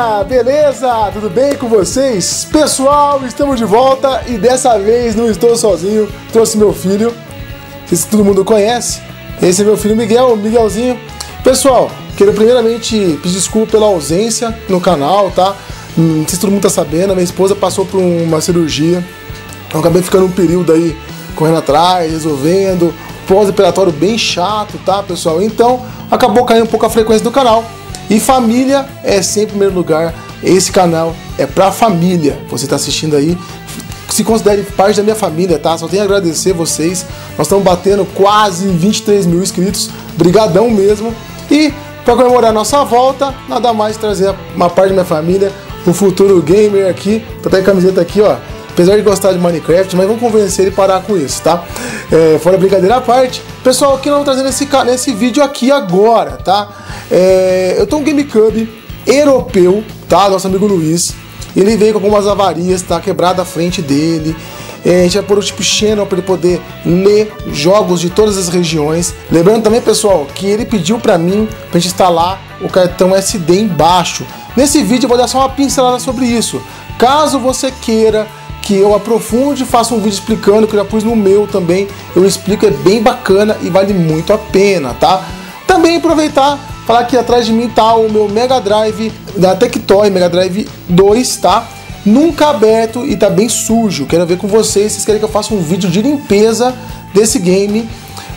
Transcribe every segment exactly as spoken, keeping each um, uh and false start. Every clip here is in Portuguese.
galerinha, beleza? Tudo bem com vocês? Pessoal, estamos de volta e dessa vez não estou sozinho, trouxe meu filho, não sei se todo mundo conhece, esse é meu filho Miguel, Miguelzinho. Pessoal, quero primeiramente pedir desculpa pela ausência no canal, tá? Não sei se todo mundo tá sabendo, a minha esposa passou por uma cirurgia, eu acabei ficando um período aí correndo atrás, resolvendo, pós-operatório bem chato, tá, pessoal? Então, acabou caindo um pouco a frequência do canal. E família é sempre em primeiro lugar. Esse canal é pra família. Você tá assistindo aí, se considere parte da minha família, tá? Só tenho a agradecer vocês. Nós estamos batendo quase vinte e três mil inscritos. Brigadão mesmo. E para comemorar a nossa volta, nada mais trazer uma parte da minha família, um futuro gamer aqui. Tô até a camiseta aqui, ó. Apesar de gostar de Minecraft, mas vamos convencer ele a parar com isso, tá? É, fora brincadeira à parte, pessoal, o que nós vamos trazer nesse, nesse vídeo aqui agora, tá? É, eu tô um GameCube europeu, tá? Nosso amigo Luiz. Ele veio com algumas avarias, tá? Quebrada a frente dele. É, a gente vai pôr o tipo channel para ele poder ler jogos de todas as regiões. Lembrando também, pessoal, que ele pediu para mim pra gente instalar o cartão S D embaixo. Nesse vídeo eu vou dar só uma pincelada sobre isso. Caso você queira que eu aprofunde e faça um vídeo explicando, que eu já pus no meu também, eu explico, é bem bacana e vale muito a pena, tá? Também aproveitar, falar que atrás de mim tá o meu Mega Drive da Tectoy, Mega Drive dois, tá? Nunca aberto e tá bem sujo, quero ver com vocês, vocês querem que eu faça um vídeo de limpeza desse game,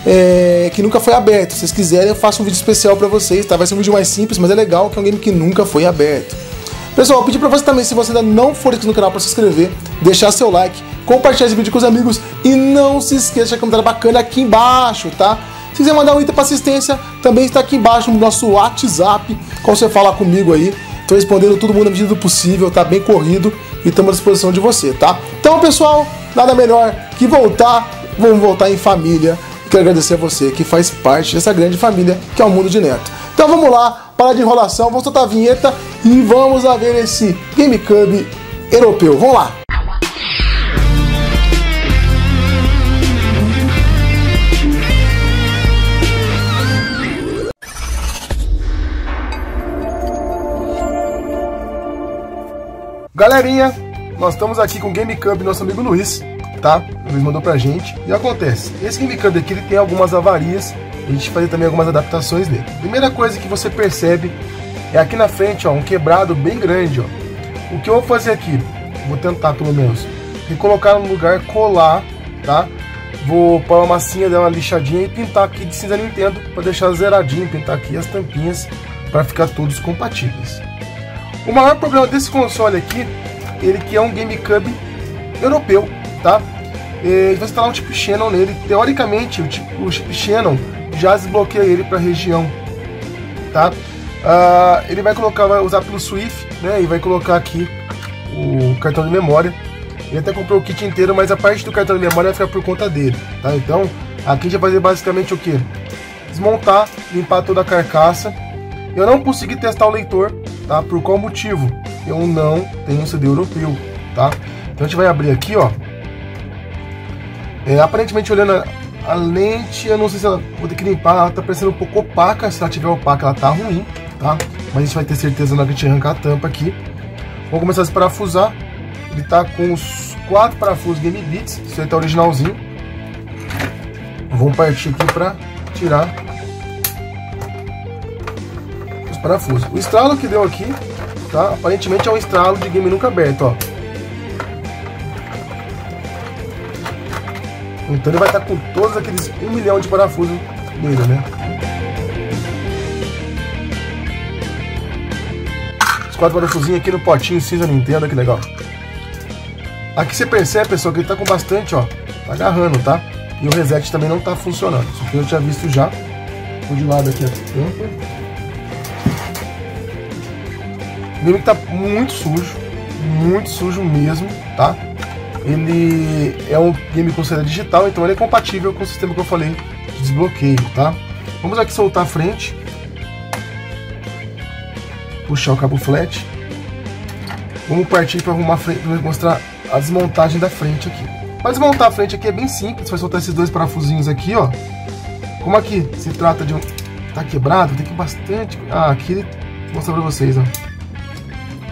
é, que nunca foi aberto. Se vocês quiserem eu faço um vídeo especial pra vocês, tá? Vai ser um vídeo mais simples, mas é legal, que é um game que nunca foi aberto. Pessoal, eu pedi pra você também, se você ainda não for inscrito no canal, para se inscrever, deixar seu like, compartilhar esse vídeo com os amigos e não se esqueça de deixar um comentário bacana aqui embaixo, tá? Se quiser mandar um item para assistência, também está aqui embaixo no nosso WhatsApp, qual você falar comigo aí. Estou respondendo todo mundo na medida do possível, tá bem corrido e estamos à disposição de você, tá? Então, pessoal, nada melhor que voltar, vamos voltar em família. Quero agradecer a você que faz parte dessa grande família que é o Mundo de Neto. Então vamos lá, para de enrolação, vamos soltar a vinheta e vamos a ver esse GameCube europeu. Vamos lá! Galerinha, nós estamos aqui com o GameCube, nosso amigo Luiz, tá? O Luiz mandou pra gente. E acontece, esse GameCube aqui ele tem algumas avarias, a gente fazer também algumas adaptações nele. Primeira coisa que você percebe é aqui na frente, ó, um quebrado bem grande, ó. O que eu vou fazer aqui, vou tentar pelo menos, e colocar no lugar, colar, tá? Vou pôr uma massinha, dar uma lixadinha e pintar aqui de cinza Nintendo para deixar zeradinho, pintar aqui as tampinhas para ficar todos compatíveis. O maior problema desse console aqui, ele que é um GameCube europeu, tá? E vai instalar um chip Shannon nele. Teoricamente, o chip, o chip Shannon já desbloqueia ele para a região, tá? Uh, ele vai colocar, vai usar pelo Swift, né? E vai colocar aqui o cartão de memória. Ele até comprou o kit inteiro, mas a parte do cartão de memória vai ficar por conta dele, tá? Então, aqui a gente vai fazer basicamente o que? Desmontar, limpar toda a carcaça. Eu não consegui testar o leitor, tá? Por qual motivo? Eu não tenho C D europeu, tá? Então a gente vai abrir aqui, ó. É, aparentemente, olhando a, a lente, eu não sei se ela vou ter que limpar, ela tá parecendo um pouco opaca. Se ela tiver opaca, ela tá ruim, tá? Mas a gente vai ter certeza na hora que a gente arrancar a tampa aqui. Vamos começar a se parafusar. Ele tá com os quatro parafusos Game Beats, isso aí tá originalzinho. Vamos partir aqui pra tirar os parafusos. O estralo que deu aqui, tá? Aparentemente é um estralo de game nunca aberto, ó. Então ele vai estar com todos aqueles um milhão de parafusos nele, né? Os quatro parafusinhos aqui no potinho cinza Nintendo, que legal. Aqui você percebe, pessoal, que ele tá com bastante, ó. Tá agarrando, tá? E o reset também não tá funcionando. Isso aqui eu tinha visto já. Vou de lado aqui a tampa. O game tá muito sujo. Muito sujo mesmo, tá? Ele é um game com saída digital, então ele é compatível com o sistema que eu falei de desbloqueio, tá? Vamos aqui soltar a frente. Puxar o cabo flat. Vamos partir para arrumar a frente, para mostrar a desmontagem da frente aqui. Para desmontar a frente aqui é bem simples, você vai soltar esses dois parafusinhos aqui, ó. Como aqui se trata de um... tá quebrado, tem que bastante... Ah, aqui, vou mostrar para vocês, ó.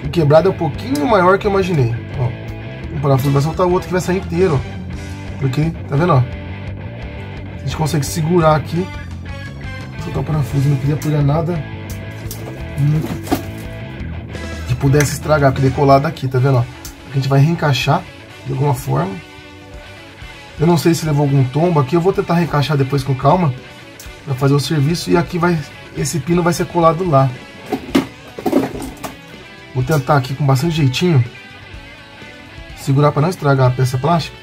O quebrado é um pouquinho maior que eu imaginei. Ó, um parafuso vai soltar, o outro que vai sair inteiro. Ó. Porque, tá vendo, ó? A gente consegue segurar aqui. Soltar o parafuso, não queria apoiar nada muito que pudesse estragar, porque decolar daqui, tá vendo, ó? A gente vai reencaixar de alguma forma. Eu não sei se levou algum tombo aqui, eu vou tentar reencaixar depois com calma para fazer o serviço, e aqui vai, esse pino vai ser colado lá. Vou tentar aqui com bastante jeitinho segurar para não estragar a peça plástica.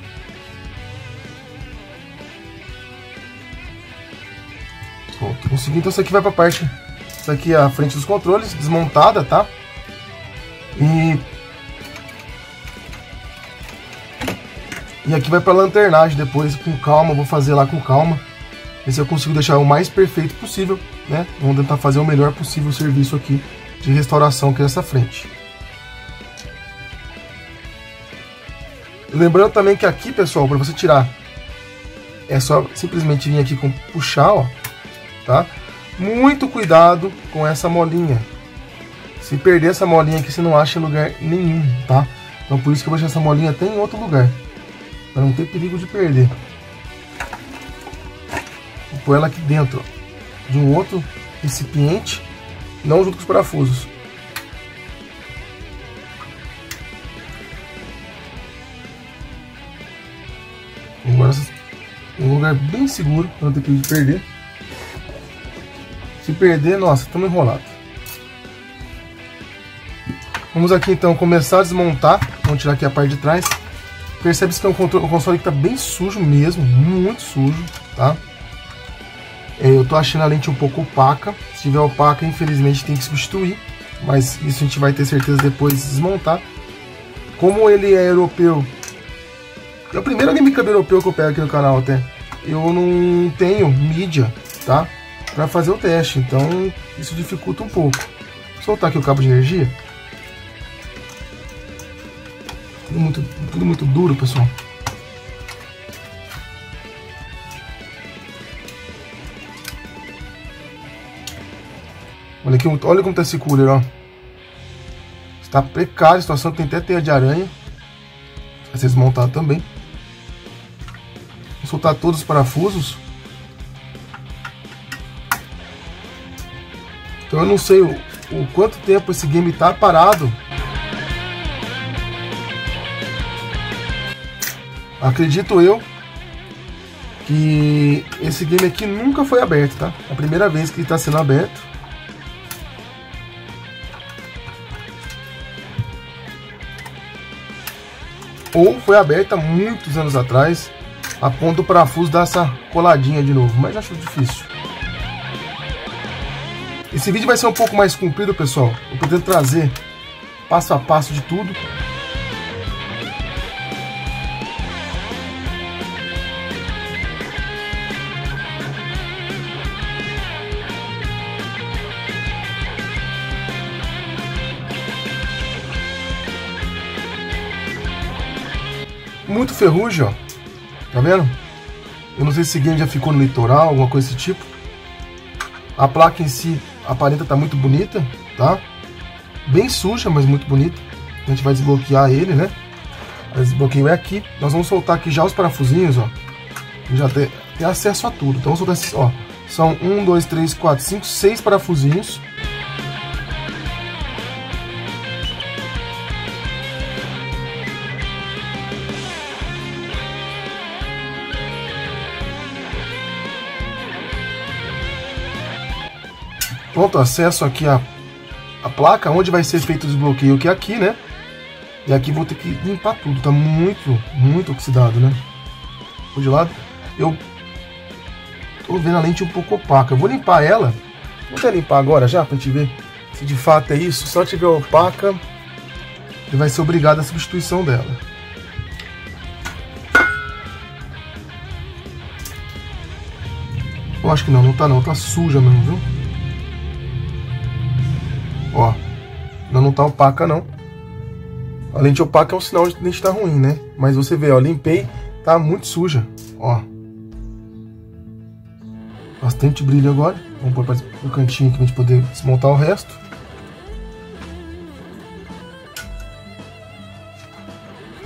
Pronto, consegui. Então isso aqui vai para a parte, isso aqui é a frente dos controles, desmontada, tá? E E aqui vai para lanternagem depois, com calma, vou fazer lá com calma. Ver se eu consigo deixar o mais perfeito possível, né? Vamos tentar fazer o melhor possível o serviço aqui de restauração aqui nessa frente. Lembrando também que aqui, pessoal, para você tirar, é só simplesmente vir aqui com puxar, ó, tá? Muito cuidado com essa molinha. Se perder essa molinha aqui, você não acha em lugar nenhum, tá? Então por isso que eu vou deixar essa molinha até em outro lugar, para não ter perigo de perder. Vou pôr ela aqui dentro, ó, de um outro recipiente, não junto com os parafusos. Agora um lugar bem seguro para não ter perigo de perder. Se perder, nossa, estamos enrolados. Vamos aqui então começar a desmontar. Vamos tirar aqui a parte de trás. Percebe-se que é um, controle, um console que está bem sujo mesmo, muito sujo, tá? Eu tô achando a lente um pouco opaca. Se tiver opaca, infelizmente tem que substituir, mas isso a gente vai ter certeza depois de desmontar. Como ele é europeu, é o primeiro Game Cam europeu que eu pego aqui no canal até. Eu não tenho mídia, tá? Para fazer o teste, então isso dificulta um pouco. Vou soltar aqui o cabo de energia. Tudo muito, tudo muito duro, pessoal. Olha aqui, olha como tá esse cooler, ó. Está precária a situação, tem até teia de aranha. Vai ser desmontado também. Vou soltar todos os parafusos. Então eu não sei o, o quanto tempo esse game tá parado. Acredito eu que esse game aqui nunca foi aberto, tá? É a primeira vez que ele está sendo aberto. Ou foi aberto há muitos anos atrás, a ponto do parafuso dar essa coladinha de novo, mas acho difícil. Esse vídeo vai ser um pouco mais comprido, pessoal. Eu pretendo trazer passo a passo de tudo. Muito ferrugem, ó. Tá vendo? Eu não sei se esse game já ficou no litoral, alguma coisa desse tipo. A placa em si aparenta estar muito bonita, tá? Bem suja, mas muito bonita. A gente vai desbloquear ele, né? O desbloqueio é aqui. Nós vamos soltar aqui já os parafusinhos, ó. Já tem, tem acesso a tudo. Então vamos soltar esses, ó. São um, dois, três, quatro, cinco, seis parafusinhos. Pronto, acesso aqui a, a placa, onde vai ser feito o desbloqueio, que é aqui, né? E aqui vou ter que limpar tudo, tá muito, muito oxidado, né? Vou de lado. Eu tô vendo a lente um pouco opaca, eu vou limpar ela. Vou até limpar agora já, pra gente ver se de fato é isso. Se ela tiver opaca, ele vai ser obrigado à substituição dela. Eu acho que não, não tá não, tá suja mesmo, viu? Ó, não, não tá opaca não. A lente opaca é um sinal de que a lente tá ruim, né? Mas você vê, ó, limpei, tá muito suja, ó. Bastante brilho agora. Vamos pôr no cantinho aqui pra gente poder desmontar o resto.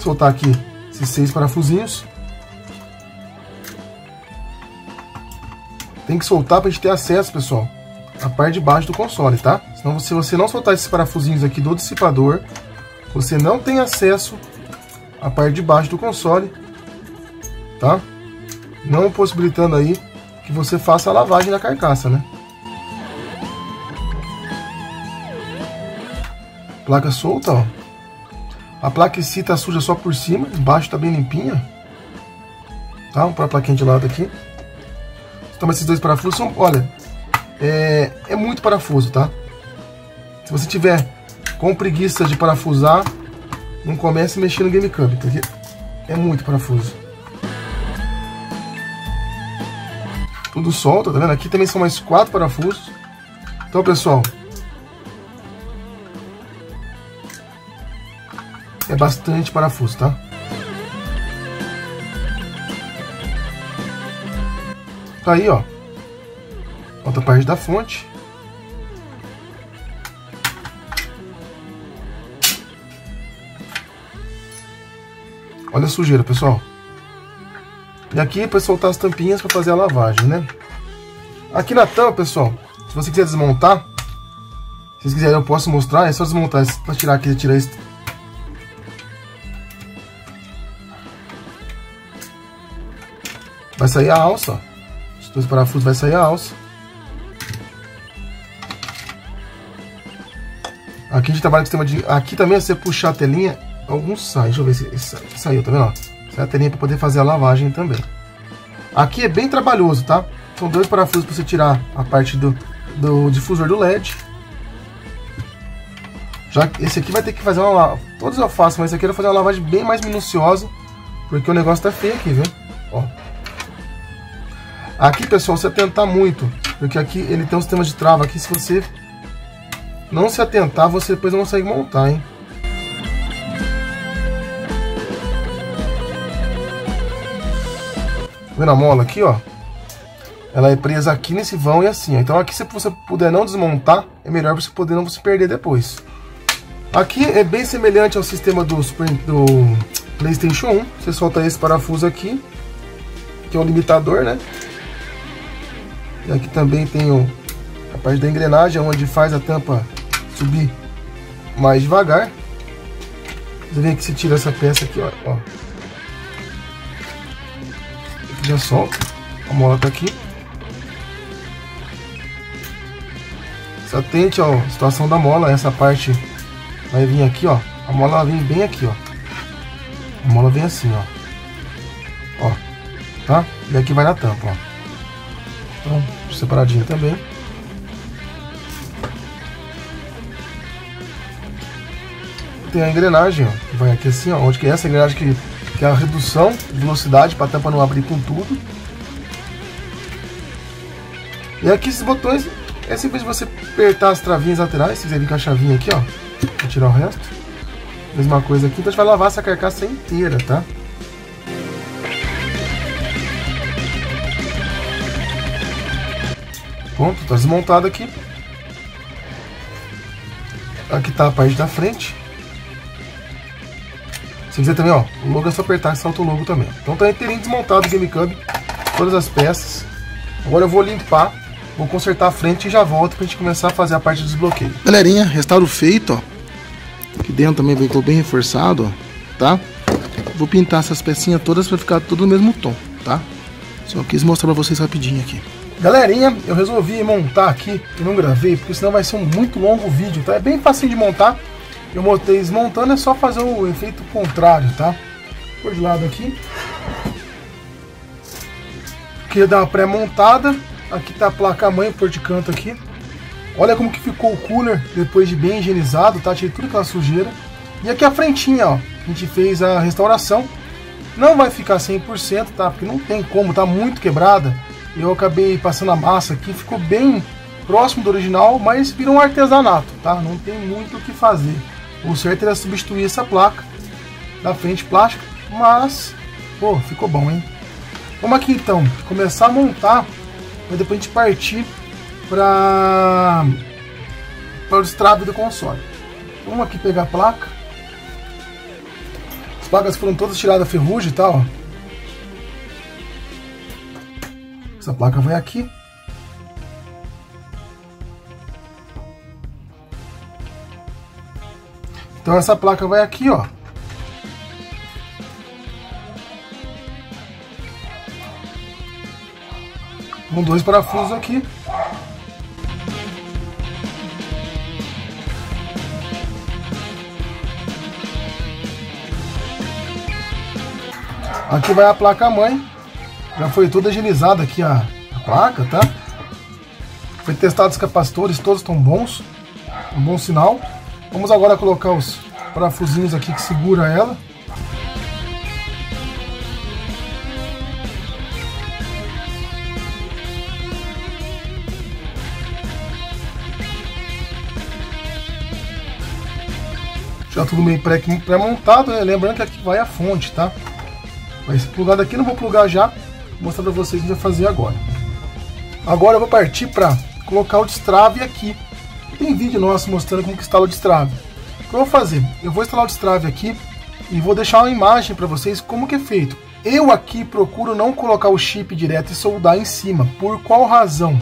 soltar aqui esses seis parafusinhos. Tem que soltar pra gente ter acesso, pessoal, à parte de baixo do console, tá? Senão, se você não soltar esses parafusinhos aqui do dissipador, você não tem acesso à parte de baixo do console, tá? Não possibilitando aí que você faça a lavagem da carcaça, né? Placa solta, ó. A placa em si tá suja só por cima, embaixo tá bem limpinha. Tá? Vamos pôr a plaquinha de lado aqui. Toma esses dois parafusos, são, olha, é, é muito parafuso, tá? Se você tiver com preguiça de parafusar, não comece a mexer no GameCube, porque é muito parafuso. Tudo solta, tá vendo? Aqui também são mais quatro parafusos. Então, pessoal, é bastante parafuso, tá? Tá aí, ó. Outra parte da fonte. Olha a sujeira, pessoal. E aqui para soltar as tampinhas para fazer a lavagem, né? Aqui na tampa, pessoal, se você quiser desmontar, se vocês quiserem eu posso mostrar, é só desmontar para tirar aqui, tirar esse. Vai sair a alça, ó. Os dois parafusos vai sair a alça. Aqui a gente trabalha com sistema de... Aqui também, se você puxar a telinha, alguns saem. Deixa eu ver se, se saiu, tá vendo? Ó? Sai a telinha para poder fazer a lavagem também. Aqui é bem trabalhoso, tá? São dois parafusos para você tirar a parte do, do difusor do L E D. Já esse aqui vai ter que fazer uma lavagem. Todos eu faço, mas esse aqui eu vou fazer uma lavagem bem mais minuciosa, porque o negócio tá feio aqui, viu? Ó. Aqui, pessoal, se atentar muito, porque aqui ele tem um sistema de trava aqui, se você não se atentar, você depois não consegue montar, hein? Tá vendo a mola aqui, ó? Ela é presa aqui nesse vão e assim, ó. Então aqui, se você puder não desmontar, é melhor você poder não se perder depois. Aqui é bem semelhante ao sistema do, Super, do PlayStation um. Você solta esse parafuso aqui, que é o limitador, né? E aqui também tem o, a parte da engrenagem, onde faz a tampa subir mais devagar. Você vê que se tira essa peça aqui, ó. ó. Aqui já solta. A mola tá aqui. Se atente à situação da mola. Essa parte vai vir aqui, ó. A mola vai vir bem aqui, ó. A mola vem assim, ó. Ó. Tá? E aqui vai na tampa, ó. Então, separadinho também. Tem a engrenagem, ó, que vai aqui assim, ó, onde que é essa engrenagem que, que é a redução de velocidade para a tampa não abrir com tudo. E aqui esses botões é simples você apertar as travinhas laterais, se quiser vir com a chavinha aqui, ó, para tirar o resto. Mesma coisa aqui, então a gente vai lavar essa carcaça inteira, tá? Pronto, tá desmontado aqui. Aqui tá a parte da frente. Se quiser também, ó, o logo é só apertar e salta o logo também. Então tá inteirinho desmontado o GameCube, todas as peças. Agora eu vou limpar, vou consertar a frente e já volto pra gente começar a fazer a parte do desbloqueio. Galerinha, restauro feito, ó. Aqui dentro também ficou bem reforçado, ó, tá? Vou pintar essas pecinhas todas pra ficar tudo no mesmo tom, tá? Só quis mostrar pra vocês rapidinho aqui. Galerinha, eu resolvi montar aqui e não gravei, porque senão vai ser um muito longo vídeo, tá? É bem facinho de montar. Eu montei desmontando, é só fazer o efeito contrário, tá? Por de lado aqui. Queria dar uma pré-montada. Aqui tá a placa-mãe por de canto aqui. Olha como que ficou o cooler depois de bem higienizado, tá? Tirei tudo aquela sujeira. E aqui a frentinha, ó. A gente fez a restauração. Não vai ficar cem por cento, tá? Porque não tem como, tá muito quebrada. Eu acabei passando a massa aqui, ficou bem próximo do original, mas virou um artesanato, tá? Não tem muito o que fazer. O certo era substituir essa placa da frente plástica, mas, pô, ficou bom, hein? Vamos aqui então, começar a montar, para depois a gente partir para para o destrave do console. Vamos aqui pegar a placa. As placas foram todas tiradas a ferrugem e tal, ó. Essa placa vai aqui. Então essa placa vai aqui, ó. Com dois parafusos aqui. Aqui vai a placa mãe. Já foi toda agilizada aqui a, a placa, tá? Foi testado os capacitores, todos estão bons. Um bom sinal. Vamos agora colocar os parafusinhos aqui que segura ela. Já tudo meio pré-montado, né? Lembrando que aqui vai a fonte, tá? Vai ser plugado aqui, não vou plugar já. Vou mostrar pra vocês o que vai fazer agora. Agora eu vou partir para colocar o destrave aqui. Tem vídeo nosso mostrando como que instala o destrave. O que eu vou fazer? Eu vou instalar o destrave aqui e vou deixar uma imagem para vocês como que é feito. Eu aqui procuro não colocar o chip direto e soldar em cima. Por qual razão?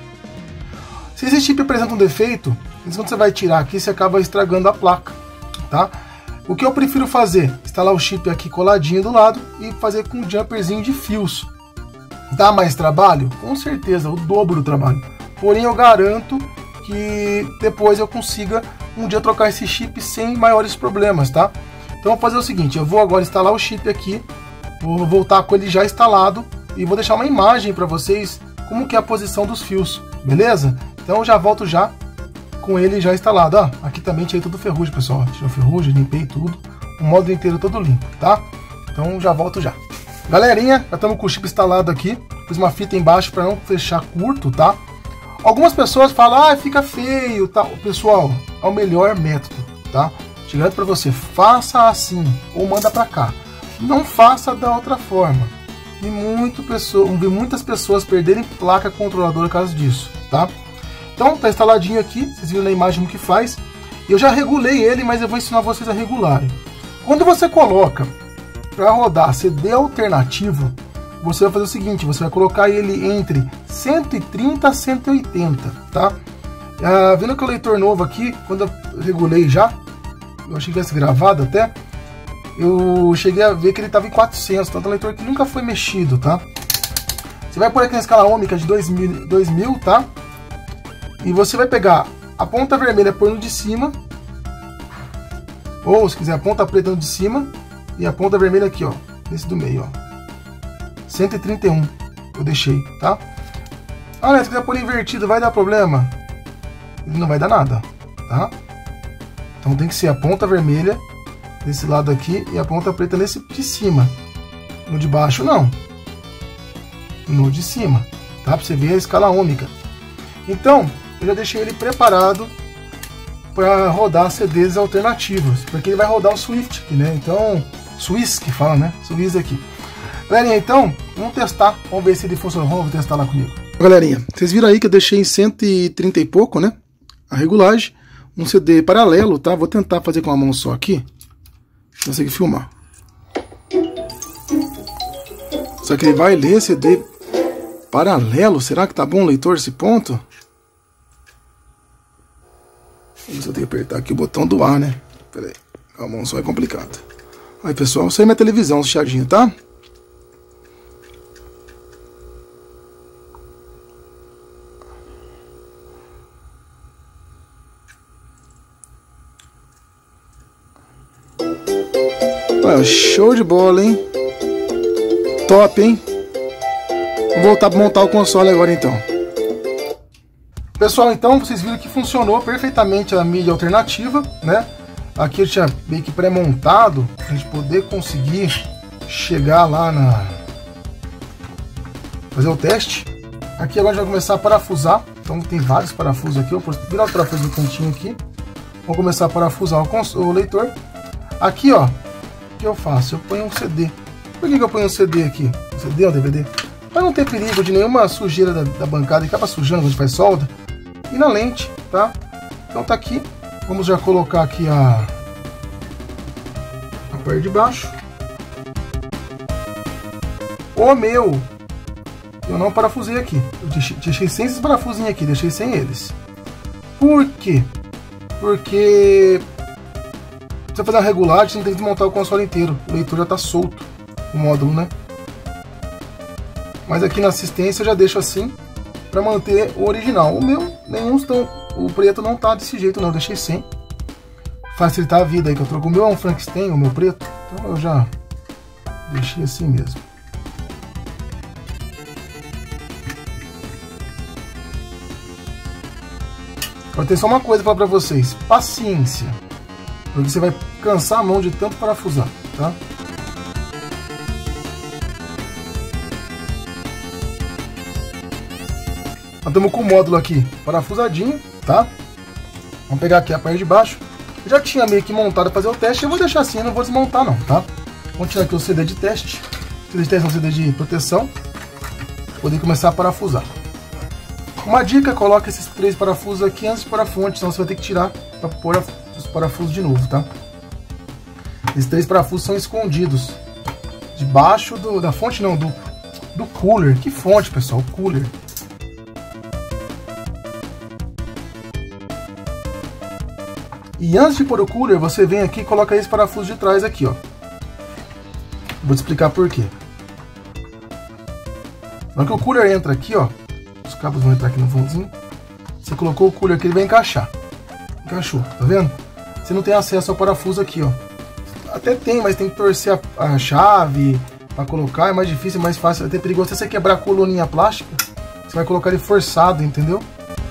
Se esse chip apresenta um defeito, quando você vai tirar aqui, você acaba estragando a placa, tá? O que eu prefiro fazer? Instalar o chip aqui coladinho do lado e fazer com um jumperzinho de fios. Dá mais trabalho? Com certeza, o dobro do trabalho. Porém, eu garanto que depois eu consiga um dia trocar esse chip sem maiores problemas, tá? Então, vou fazer o seguinte, eu vou agora instalar o chip aqui, vou voltar com ele já instalado e vou deixar uma imagem para vocês como que é a posição dos fios, beleza? Então, eu já volto já com ele já instalado. Ó, aqui também tirei tudo ferrugem, pessoal. Tirei ferrugem, limpei tudo. O módulo inteiro todo limpo, tá? Então já volto já. Galerinha, já estamos com o chip instalado aqui. Fiz uma fita embaixo para não fechar curto, tá? Algumas pessoas falam, ah, fica feio, tá? Pessoal, é o melhor método, tá? Te garanto para você, faça assim ou manda para cá. Não faça da outra forma. E muito pessoa, vi muitas pessoas perderem placa controladora por causa disso, tá? Então tá instaladinho aqui, vocês viram na imagem o que faz. Eu já regulei ele, mas eu vou ensinar vocês a regularem. Quando você coloca para rodar C D alternativo, você vai fazer o seguinte, você vai colocar ele entre cento e trinta a cento e oitenta, tá? Ah, vendo que o leitor novo aqui, quando eu regulei já, eu achei que tivesse gravado até, eu cheguei a ver que ele estava em quatrocentos, então é um leitor que nunca foi mexido, tá? Você vai pôr aqui na escala ômica de dois mil, tá? E você vai pegar a ponta vermelha por no de cima, ou se quiser a ponta preta no de cima, e a ponta vermelha aqui, ó, nesse do meio, ó. cento e trinta e um eu deixei, tá? Ah, né, se quiser pôr invertido, vai dar problema? Ele não vai dar nada, tá? Então tem que ser a ponta vermelha desse lado aqui e a ponta preta nesse de cima. No de baixo não. No de cima, tá? Pra você ver a escala ômica. Então, eu já deixei ele preparado para rodar C Ds alternativos, porque ele vai rodar o Swift, né? Então, Swiss que fala, né? Swiss aqui. Galerinha, então, vamos testar, vamos ver se ele funciona. Vamos testar lá comigo. Galerinha, vocês viram aí que eu deixei em cento e trinta e pouco, né? A regulagem, um C D paralelo, tá? Vou tentar fazer com uma mão só aqui, consegui filmar. Só que ele vai ler C D paralelo, será que tá bom o leitor esse ponto? Vamos eu tenho que apertar aqui o botão do ar, né? Pera aí, a mão só é complicado. Aí pessoal, isso aí é minha televisão, chiadinho, tá? Olha, show de bola, hein? Top, hein? Vou voltar para montar o console agora então. Pessoal, então vocês viram que funcionou perfeitamente a mídia alternativa, né? Aqui eu tinha meio que pré-montado para a gente poder conseguir chegar lá na... fazer o teste. Aqui agora a gente vai começar a parafusar. Então tem vários parafusos aqui. Eu vou virar o parafuso do cantinho aqui. Vou começar a parafusar o, cons... o leitor. Aqui, ó, o que eu faço? Eu ponho um C D. Por que, que eu ponho um C D aqui? Um C D ou D V D? Para não ter perigo de nenhuma sujeira da, da bancada que acaba sujando quando a gente faz solda. E na lente, tá? Então tá aqui. Vamos já colocar aqui a, a parte de baixo. O meu, eu não parafusei aqui. Eu deixei, deixei sem esses parafusinhos aqui, deixei sem eles. Por quê? Porque você fazer uma regulagem, você não tem que desmontar o console inteiro. O leitor já está solto, o módulo, né? Mas aqui na assistência eu já deixo assim, para manter o original. O meu, nenhum estão, o preto não tá desse jeito não, eu deixei sem. Facilitar a vida aí que eu troco. O meu é um Frankenstein, o meu preto, então eu já deixei assim mesmo. Agora tem só uma coisa para falar para vocês, paciência, porque você vai cansar a mão de tanto parafusar, tá? Nós estamos com o módulo aqui parafusadinho, tá? Vamos pegar aqui a parte de baixo. Eu já tinha meio que montado para fazer o teste, eu vou deixar assim, eu não vou desmontar não, tá? Vamos tirar aqui o C D de teste. O C D de teste é um C D de proteção, para poder começar a parafusar. Uma dica, coloca esses três parafusos aqui antes de pôr a fonte, senão você vai ter que tirar para pôr os parafusos de novo, tá? Esses três parafusos são escondidos debaixo do, da fonte, não, do, do cooler. Que fonte, pessoal? Cooler. E antes de pôr o cooler, você vem aqui e coloca esse parafuso de trás aqui, ó. Vou te explicar por quê. Na hora que o cooler entra aqui, ó, os cabos vão entrar aqui no fundinho. Você colocou o cooler aqui, ele vai encaixar. Encaixou, tá vendo? Você não tem acesso ao parafuso aqui, ó. Até tem, mas tem que torcer a, a chave para colocar, é mais difícil, é mais fácil, é até perigoso. Se você quebrar a coluninha plástica, você vai colocar ele forçado, entendeu?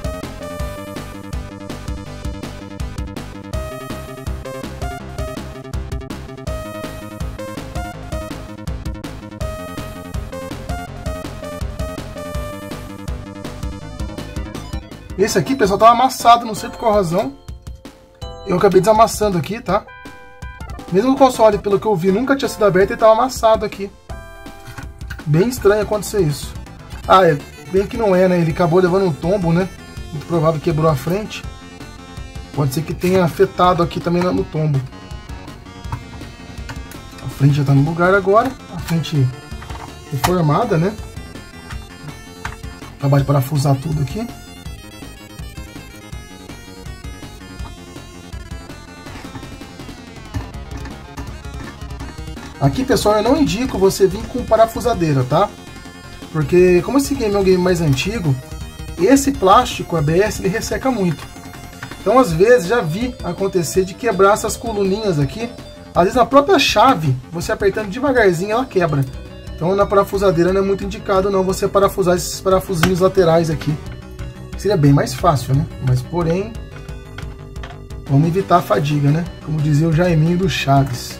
Esse aqui, pessoal, tava amassado, não sei por qual razão. Eu acabei desamassando aqui, tá? Mesmo o console, pelo que eu vi, nunca tinha sido aberto, ele tava amassado aqui. Bem estranho acontecer isso. Ah, é, bem que não é, né? Ele acabou levando um tombo, né? Muito provável que quebrou a frente. Pode ser que tenha afetado aqui também no tombo. A frente já tá no lugar agora. A frente reformada, né? Acabar de parafusar tudo aqui. Aqui, pessoal, eu não indico você vir com parafusadeira, tá? Porque como esse game é um game mais antigo, esse plástico A B S ele resseca muito. Então, às vezes, já vi acontecer de quebrar essas coluninhas aqui. Às vezes, na própria chave, você apertando devagarzinho, ela quebra. Então, na parafusadeira não é muito indicado não você parafusar esses parafusinhos laterais aqui. Seria bem mais fácil, né? Mas, porém, vamos evitar a fadiga, né? Como dizia o Jaiminho do Chaves.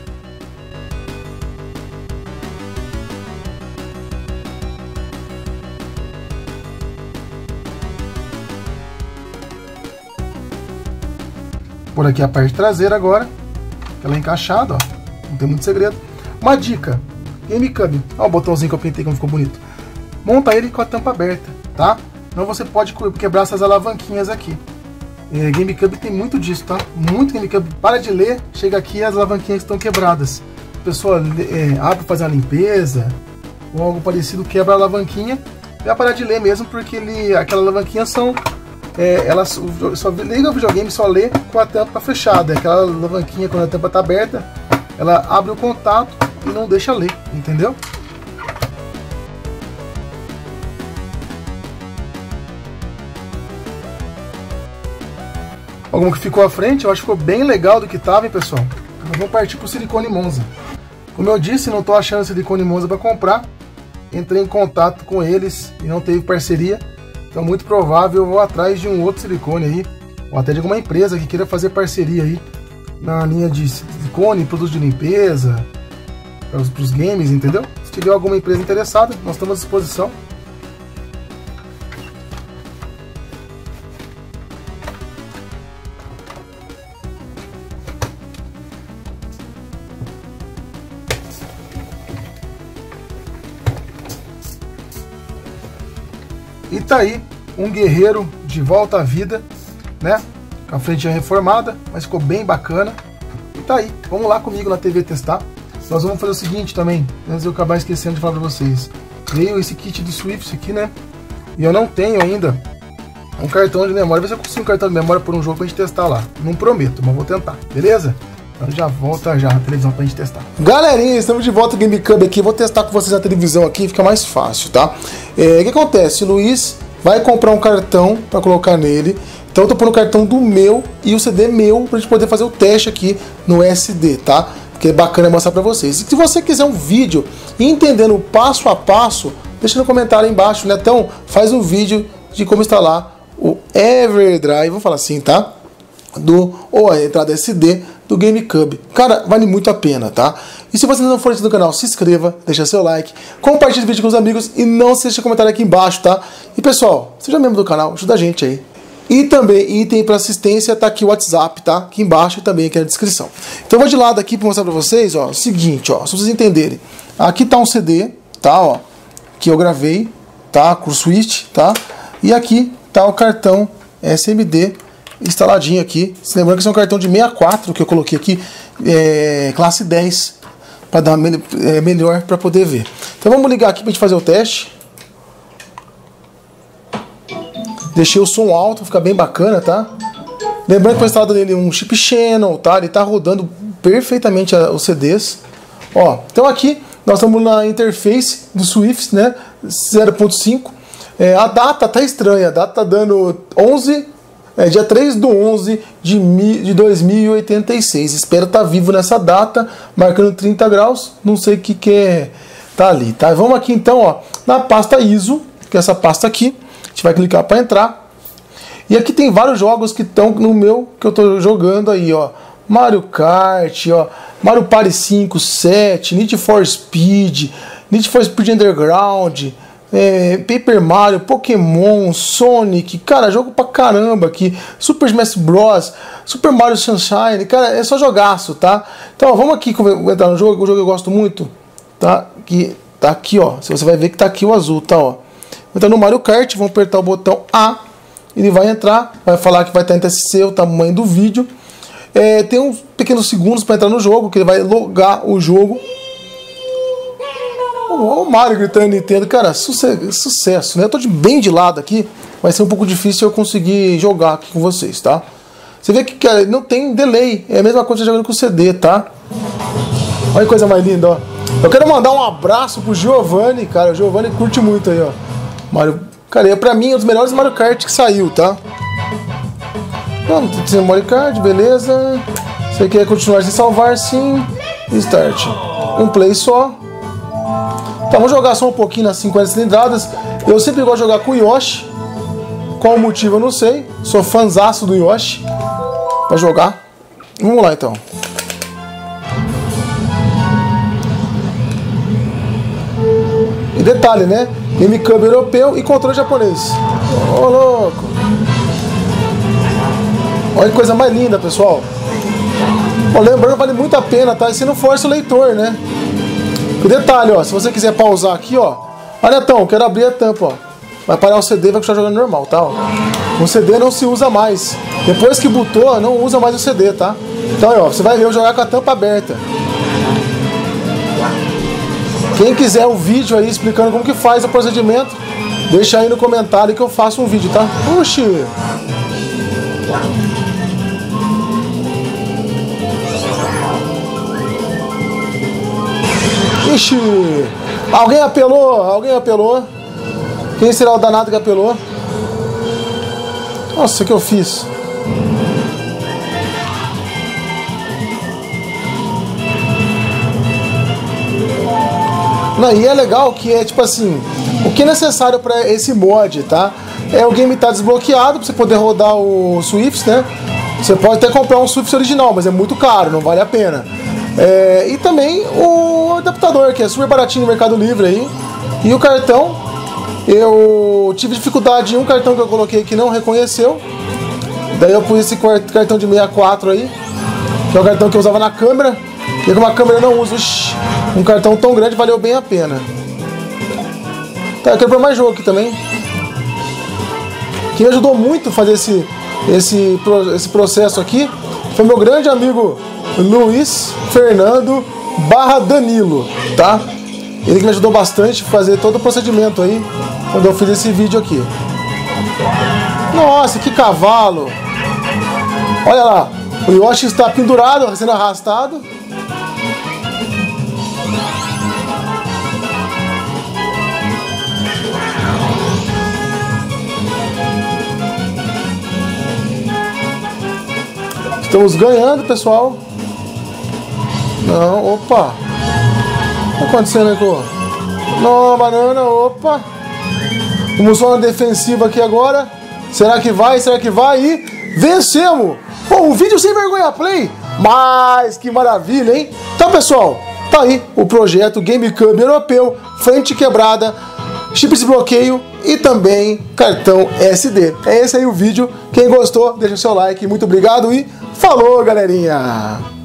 Por aqui a parte traseira agora, ela é encaixada, ó, não tem muito segredo. Uma dica, GameCube, ó o botãozinho que eu pintei como ficou bonito. Monta ele com a tampa aberta, tá? Não você pode quebrar essas alavanquinhas aqui. É, GameCube tem muito disso, tá? Muito GameCube, para de ler, chega aqui e as alavanquinhas estão quebradas. A pessoa é, abre para fazer uma limpeza, ou algo parecido, quebra a alavanquinha, vai parar de ler mesmo, porque ele, aquela alavanquinha são... É, ela só liga o videogame, só lê com a tampa fechada. Aquela alavanquinha, quando a tampa está aberta, ela abre o contato e não deixa ler, entendeu? Como que ficou à frente, eu acho que ficou bem legal do que estava, hein, pessoal? Mas vamos partir para o silicone Monza. Como eu disse, não estou achando silicone Monza para comprar. Entrei em contato com eles e não teve parceria. Então, muito provável eu vou atrás de um outro silicone aí, ou até de alguma empresa que queira fazer parceria aí na linha de silicone, produtos de limpeza, para os games, entendeu? Se tiver alguma empresa interessada, nós estamos à disposição. E tá aí, um guerreiro de volta à vida, né? Com a frente reformada, mas ficou bem bacana. tá aí. Vamos lá comigo na T V testar. Nós vamos fazer o seguinte também, antes de eu acabar esquecendo de falar pra vocês. Veio esse kit do Swift aqui, né? E eu não tenho ainda um cartão de memória. Vê se eu consigo um cartão de memória por um jogo pra gente testar lá. Não prometo, mas vou tentar, beleza? Então já volta já na televisão pra gente testar. Galerinha, estamos de volta no GameCube aqui. Vou testar com vocês na televisão aqui, fica mais fácil, tá? É, o que acontece? O Luiz vai comprar um cartão pra colocar nele. Então eu tô pondo o cartão do meu e o C D meu pra gente poder fazer o teste aqui no S D, tá? Que é bacana mostrar pra vocês. E se você quiser um vídeo entendendo o passo a passo, deixa no comentário aí embaixo, né? Então faz um vídeo de como instalar o Everdrive, vamos falar assim, tá? Do, ou a entrada S D do GameCube. Cara, vale muito a pena, tá? E se você não for inscrito no canal, se inscreva, deixa seu like, compartilhe o vídeo com os amigos e não se deixe comentário aqui embaixo, tá? E pessoal, seja membro do canal, ajuda a gente aí. E também, item para assistência, tá aqui o WhatsApp, tá? Aqui embaixo e também aqui na descrição. Então eu vou de lado aqui para mostrar para vocês, ó, o seguinte, ó, se vocês entenderem. Aqui tá um C D, tá, ó, que eu gravei, tá, com o switch, tá? E aqui tá o cartão S M D instaladinho aqui. Se lembrando que esse é um cartão de sessenta e quatro que eu coloquei aqui, é, classe dez, para dar me é, melhor para poder ver. Então vamos ligar aqui para gente fazer o teste. Deixei o som alto, fica bem bacana, tá? Lembrando que foi instalado nele um chip Channel, tá? Ele tá rodando perfeitamente os C Ds. Ó, então aqui nós estamos na interface do Swift, né? zero ponto cinco. É, a data tá estranha, a data tá dando onze, é, dia três do onze de, de dois mil e oitenta e seis. Espero estar tá vivo nessa data, marcando trinta graus. Não sei o que que é, tá ali, tá? Vamos aqui então, ó, na pasta I S O, que é essa pasta aqui. A gente vai clicar para entrar. E aqui tem vários jogos que estão no meu, que eu estou jogando aí, ó. Mario Kart, ó. Mario Party cinco, sete, Need for Speed, Need for Speed Underground, é, Paper Mario, Pokémon, Sonic. Cara, jogo pra caramba aqui. Super Smash Bros, Super Mario Sunshine. Cara, é só jogaço, tá? Então, ó, vamos aqui entrar no jogo. O jogo eu gosto muito, tá? Que tá aqui, ó. Você vai ver que tá aqui o azul, tá, ó. Então no Mario Kart, vamos apertar o botão A, ele vai entrar, vai falar que vai estar em T S C, o tamanho do vídeo. É, tem uns pequenos segundos para entrar no jogo, que ele vai logar o jogo. Olha o Mario gritando Nintendo, cara, sucesso, sucesso, né? Eu tô de bem de lado aqui, vai ser um pouco difícil eu conseguir jogar aqui com vocês, tá? Você vê que, cara, não tem delay, é a mesma coisa jogando com o C D, tá? Olha que coisa mais linda, ó. Eu quero mandar um abraço pro Giovanni, cara, o Giovanni curte muito aí, ó. Mario, cara, é pra mim um dos melhores Mario Kart que saiu, tá? Não, tem Mario Kart, beleza. Você quer continuar sem salvar, sim. Start. Um play só. Tá, vamos jogar só um pouquinho nas cinquenta cilindradas. Eu sempre gosto de jogar com o Yoshi. Qual o motivo eu não sei. Sou fãzaço do Yoshi. Pra jogar. Vamos lá então. E detalhe, né? GameCube europeu e controle japonês. Ô, oh, louco! Olha que coisa mais linda, pessoal. Bom, lembrando, vale muito a pena, tá? E se não força o leitor, né? E detalhe, ó, se você quiser pausar aqui, ó. Olha, então, quero abrir a tampa, ó. Vai parar o C D e vai continuar jogando normal, tá? Ó. O C D não se usa mais. Depois que botou, não usa mais o C D, tá? Então, ó, você vai ver eu jogar com a tampa aberta. Quem quiser um vídeo aí explicando como que faz o procedimento, deixa aí no comentário que eu faço um vídeo, tá? Oxi! Ixi! Alguém apelou? Alguém apelou? Quem será o danado que apelou? Nossa, o que eu fiz? Não, e é legal que é tipo assim, o que é necessário para esse mod, tá? É o game tá desbloqueado para você poder rodar o Swift, né? Você pode até comprar um Swift original, mas é muito caro, não vale a pena. É, e também o adaptador, que é super baratinho no Mercado Livre aí. E o cartão, eu tive dificuldade em um cartão que eu coloquei que não reconheceu. Daí eu pus esse cartão de sessenta e quatro aí, que é o cartão que eu usava na câmera. E como a câmera não usa um cartão tão grande, valeu bem a pena. Tá, eu quero pôr mais jogo aqui também. Quem ajudou muito a fazer esse, esse, esse processo aqui foi meu grande amigo Luiz Fernando barra Danilo, tá? Ele que me ajudou bastante a fazer todo o procedimento aí quando eu fiz esse vídeo aqui. Nossa, que cavalo! Olha lá, o Yoshi está pendurado, sendo arrastado. Estamos ganhando, pessoal. Não, opa. O que tá acontecendo aqui? Não, banana, opa. Vamos só na defensiva aqui agora. Será que vai? Será que vai? E vencemos! Bom, um vídeo sem vergonha play. Mas que maravilha, hein? Então, pessoal, tá aí o projeto GameCube europeu, frente quebrada, chip de bloqueio e também cartão S D. É esse aí o vídeo. Quem gostou, deixa o seu like. Muito obrigado e falou, galerinha!